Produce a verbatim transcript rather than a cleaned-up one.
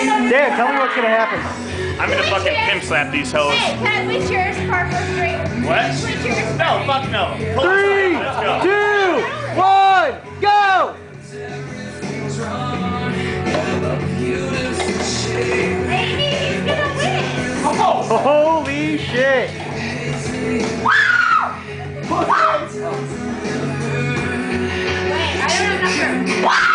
Dan, tell me what's gonna happen. I'm gonna fucking pimp slap these hoes. Hey, can we cheers for our first drink? What? Can we cheers? No, fuck no. Pull Three, Let's go. two, one, go! Maybe he's gonna win. Oh. Holy shit! Wait, I don't know number.